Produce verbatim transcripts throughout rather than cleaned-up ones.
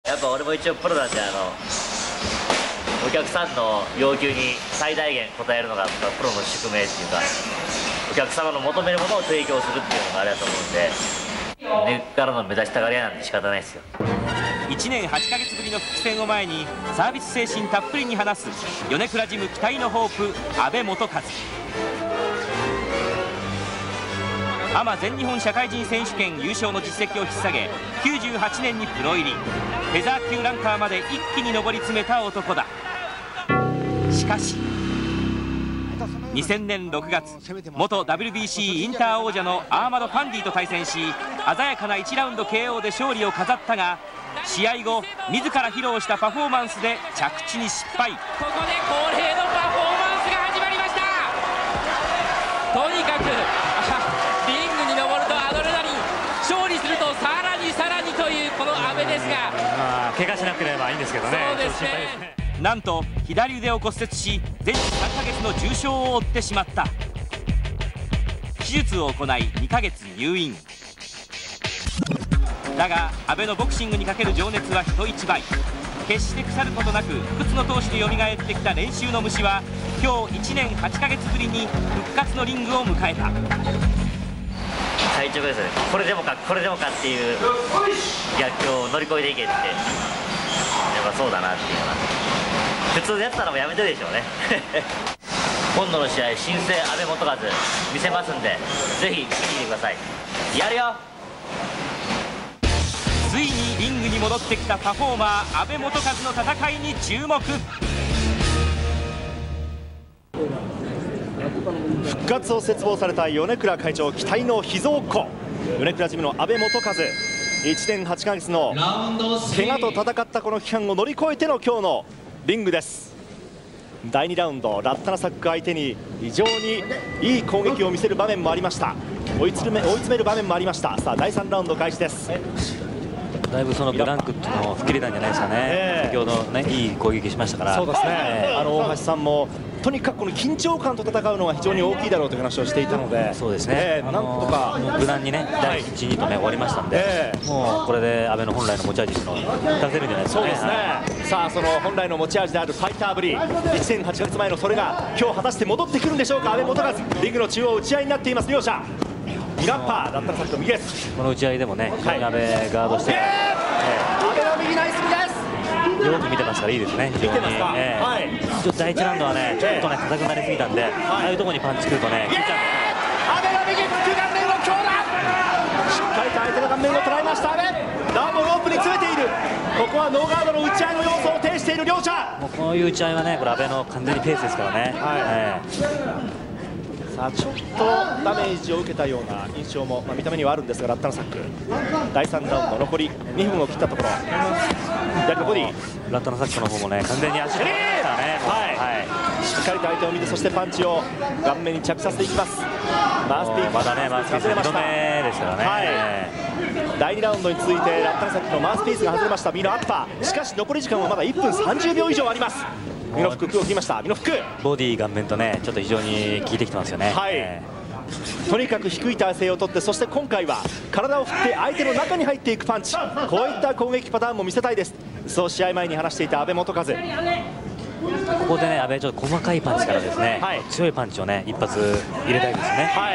やっぱ俺も一応プロなんで、あのお客さんの要求に最大限応えるのがプロの宿命っていうか、お客様の求めるものを提供するっていうのがあれだと思うんで、根っからの目指したがり屋なんて仕方ないですよ。 いちねんはちかげつぶりの復帰戦を前にサービス精神たっぷりに話す米倉ジム期待のホープ阿部元和。アマ全日本社会人選手権優勝の実績を引っ提げ、きゅうじゅうはちねんにプロ入り、フェザー級ランカーまで一気に上り詰めた男だ。しかしにせんねんろくがつ、元 ダブリュービーシー インター王者のアーマド・ファンディと対戦し、鮮やかないちラウンド ケーオー で勝利を飾ったが、試合後自ら披露したパフォーマンスで着地に失敗。ここで恒例のパフォーマンスが始まりました。とにかくリングに上るとアドレナリン、勝利するとさらにさらにというこの阿部ですが、 まあ怪我しなければいいんですけどね。 そうですね。なんと左腕を骨折し、全治さんかげつの重傷を負ってしまった。手術を行いにかげつ入院。だが阿部のボクシングにかける情熱は人一倍。決して腐ることなく不屈の闘志でよみがえってきた練習の虫は、今日いちねんはちかげつぶりに復活のリングを迎えた。 最長ですね。これでもかこれでもかっていう逆境を乗り越えていけって、やっぱそうだなっていうのは、普通でやったらもうやめてるでしょうね。今度の試合、新生阿部元和見せますんで、ぜひ見に来てください。やるよ。 ついにリングに戻ってきたパフォーマー阿部元和の戦いに注目。 復活を切望された米倉会長期待の秘蔵っ子、米倉ジムの阿部元和。いちねんはちかげつの怪我と戦ったこの期間を乗り越えての今日のリングです。だいにラウンド、ラッタナサック相手に非常にいい攻撃を見せる場面もありました。追い詰め、追い詰める場面もありました。さあだいさんラウンド開始です。 だいぶそのブランクっていうのを吹っ切れたんじゃないですかね、えー、先ほどねいい攻撃しましたから。 そうですね、えー、あの大橋さんもとにかくこの緊張感と戦うのが非常に大きいだろうという話をしていたので、 そうですね、 えー、なんとか無難にねだいいち、にとね終わりましたんで、えー、もうこれで阿部の本来の持ち味っていうのを出せるんじゃないですかね。 そうですね、はい、さあその本来の持ち味であるファイターぶり、いちねんはちかげつまえのそれが今日果たして戻ってくるんでしょうか。阿部元和、リングの中央打ち合いになっています。両者ミラッパーだったらさっきの右です。 この打ち合いでもね、非常に阿部ガードして、えー阿部の右ナイスミです。 よく見てますからいいですね。 見てますか。 えーはい、ちょっとだいいちラウンドはねちょっとね硬くなりすぎたんで、はい、ああいうところにパンチくるとね効いちゃうんで、 阿部の右フック顔面を強打、しっかりと相手の顔面を捉えました阿部。なおもロープに詰めている。ここはノーガードの打ち合いの要素を呈している両者。 もうこういう打ち合いはねこれ阿部の完全にペースですからね。はい、えーさあちょっとダメージを受けたような印象も、まあ、見た目にはあるんですが、ラッタナサックだいさんラウンド残りにふんを切ったところ、左のボディ、 ラッタナサックの方もね完全に足が出ましたね。 はい、はい、しっかりと相手を見て、そしてパンチを顔面に着させていきます。マウスピース、 まだねマウスピースにどめですからね。はい、 だいにラウンドに続いてラッタナサックのマウスピースが外れました。右のアッパー、しかし残り時間はまだいっぷんさんじゅうびょう以上あります。右のフック、空を切りました。右のフック、 ボディ顔面とねちょっと非常に効いてきてますよね。 はい、えー、とにかく低い体勢をとって、そして今回は体を振って相手の中に入っていくパンチ、こういった攻撃パターンも見せたいです。そう試合前に話していた阿部元和。 ここでね阿部ちょっと細かいパンチからですね、はい、強いパンチをね一発入れたいですね。はい、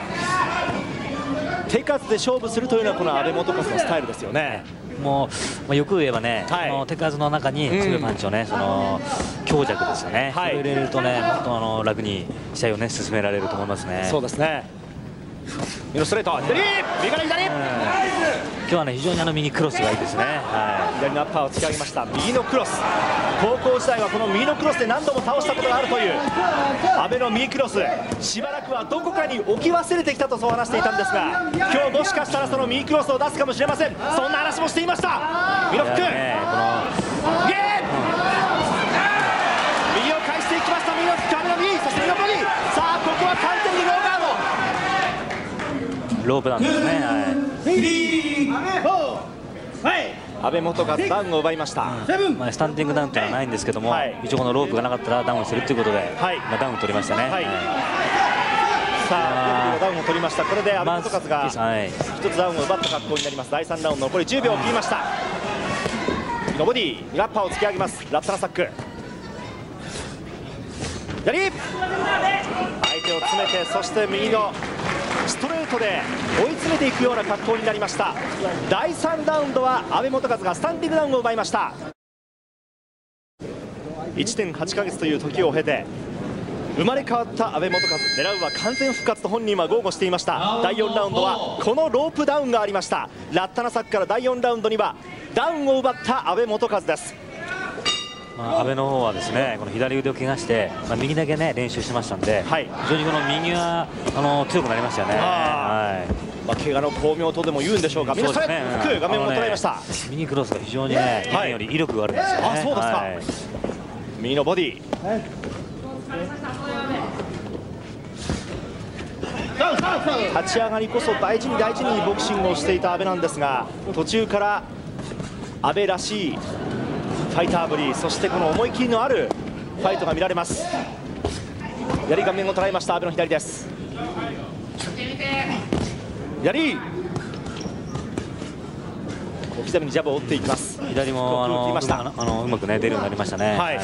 はい、手数で勝負するというのはこの阿部元和のスタイルですよね。 もう、まあ、よく言えばね、はい、の手数の中に強いパンチをね、うん、その強弱ですよね、はい、それを入れるとねもっとあの楽に試合をね進められると思いますね。 そうですね。右のストレート、左、右から左、うん、 今日はね非常にあの右クロスがいいですね。はい、 左のアッパーを突き上げました。右のクロス、高校時代はこの右のクロスで何度も倒したことがあるという阿部の右クロス、しばらくはどこかに置き忘れてきたとそう話していたんですが、今日もしかしたらその右クロスを出すかもしれません。そんな話もしていました。右のフック、ね、このゲー右を返していきました。右のフック、阿部の右、そして右のボディ、さあここは完全にローガード、 ロープなんですね。 はい、阿部元和ダウンを奪いました。 うん、まあ、スタンディングダウンというのはないんですけども、はい、一応このロープがなかったらダウンするということで、はい、まあ、ダウン取りましたね。はい、はい、 さあダウンを取りました。これで阿部元和が一つダウンを奪った格好になります。だいさんラウンド残りじゅうびょうを切りました。 のボディラッパーを突き上げます。ラッタナサック左、相手を詰めて、そして右のストレートで追い詰めていくような格好になりました。だいさんラウンドは阿部元和がスタンディングダウンを奪いました。いってんはちかげつという時を経て生まれ変わった阿部元和、狙うは完全復活と本人は豪語していました。だいよんラウンドはこのロープダウンがありました。ラッタナサックからだいよんラウンドにはダウンを奪った阿部元和です。 まあ、阿部の方はですね、この左腕を怪我して、まあ、右だけね練習してましたんで、はい、非常にこの右はあの強くなりましたよね。はい、 まあ、怪我の巧妙とでも言うんでしょうか。右ストレート、画面を捉えました。 右クロスが非常にね、以前より威力があるんですよね。 あ、そうですか。はい、右のボディ。立ち上がりこそ大事に大事にボクシングをしていた阿部なんですが、途中から阿部らしいファイターぶり、そしてこの思い切りのあるファイトが見られます。左顔面を捉えました阿部の左です。左小刻みにジャブを打っていきます。 左もあのあのうまくね出るようになりましたね。はい、はい、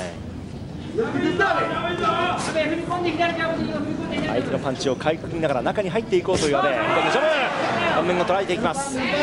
相手のパンチをかいくぐりながら中に入っていこうという阿部、左のジャブ、顔面を捉えていきます。踏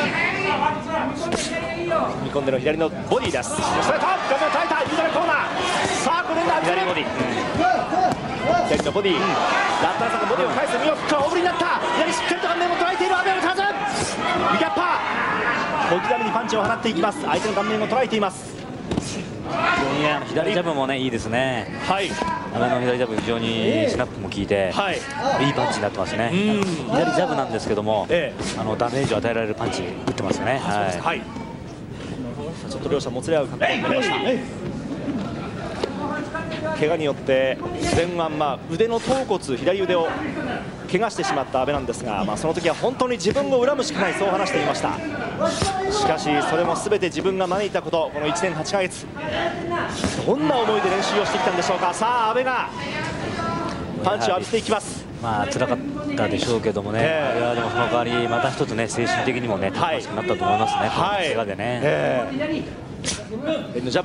み込んでの左のボディです。ストレート、顔面を捉えた、右のコーナー、さあこれが左ボディ、左のボディ、ラッタナサックボディを返す、右をフックは大振りになった、左しっかりと顔面を捉えている阿部のカズ、右アッパー、小刻みにパンチを放っていきます。相手の顔面を捉えています。いや、左ジャブもねいいですね。はい、阿部の左ジャブ非常にスナップも効いて、はい、いいパンチになってますね。左ジャブなんですけども、ええ、あのダメージを与えられるパンチ打ってますよね。はい、 ちょっと両者もつれ合う格好になりました。怪我によって前腕、まあ、腕の頭骨、左腕を怪我してしまった阿部なんですが、まあ、その時は本当に自分を恨むしかない、そう話していました。しかしそれも全て自分が招いたこと、このいちねんはちかげつどんな思いで練習をしてきたんでしょうか。さあ阿部がパンチを浴びていきます。 まあ辛かったでしょうけどもね、えー、いやでもその代わりまた一つね精神的にもね楽しくなったと思いますね。はい、怪我でね。えー、 エンドジャブ、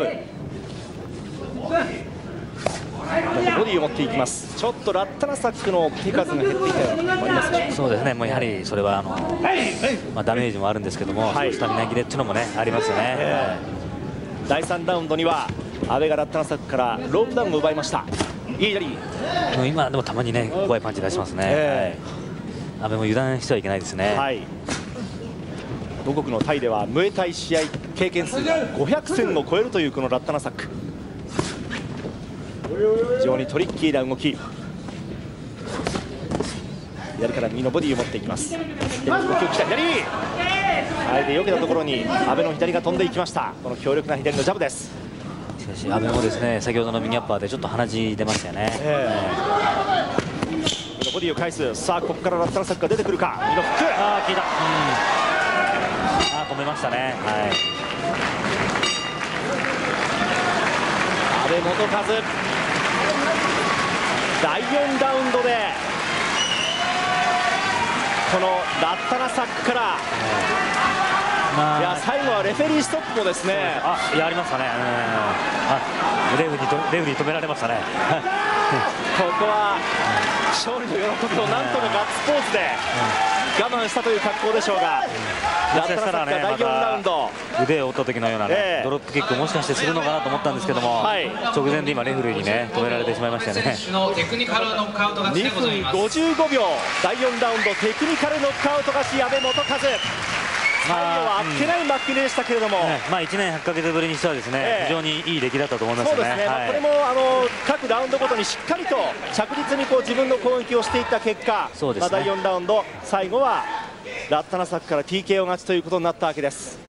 ボディを持っていきます。ちょっとラッタナサックの手数が減ってきたようなこともありますね。 そうですね、もうやはりそれはあの、まあ、ダメージもあるんですけども、はい、スタミナ切れっていうのもねありますよね。えー、だいさんラウンドには阿部がラッタナサックからロープダウンを奪いました。いい左、 今でもたまにね怖いパンチ出しますね。えー、はい、阿部も油断してはいけないですね。はい、 母国のタイではムエタイ試合経験数がごひゃくせんを超えるというこのラッタナサック、非常にトリッキーな動き、左から右のボディを持っていきます。左動きを来た左、あえて避けたところに阿部の左が飛んでいきました。この強力な左のジャブです。 しかし阿部もですね先ほどの右アッパーでちょっと鼻血出ましたよね。えー、ボディを返す。さあここからラッタナサックが出てくるか。右のフック、 ああ効いた、うん、あ止めましたね。はい、 阿部元和だいよんラウンドでこのラッタナサックから、まあ、いや最後はレフェリーストップもですね、 あいやありましたね。あレフリーとレフリー止められましたね。 ここは勝利の喜びをなんとかガッツポーズで我慢したという格好でしょうが、ラッタナサックがだいよんラウンド腕を折った時のような、ねえー、ドロップキックもしかしてするのかなと思ったんですけども、はい、直前で今レフリーにね止められてしまいましたよね。にふんごじゅうごびょうだいよんラウンドテクニカルノックアウト勝ち阿部元和、最後はあっけない幕切れでしたけれども、 ね、まあいちねんはちかげつぶりにしてはですね、えー、非常にいい出来だったと思いますね。 そうですね、はい、まあ、これもあの各ラウンドごとにしっかりと着実にこう自分の攻撃をしていった結果、そうですね、まあ、だいよんラウンド最後はラッタナサックから ティーケーオー 勝ちということになったわけです。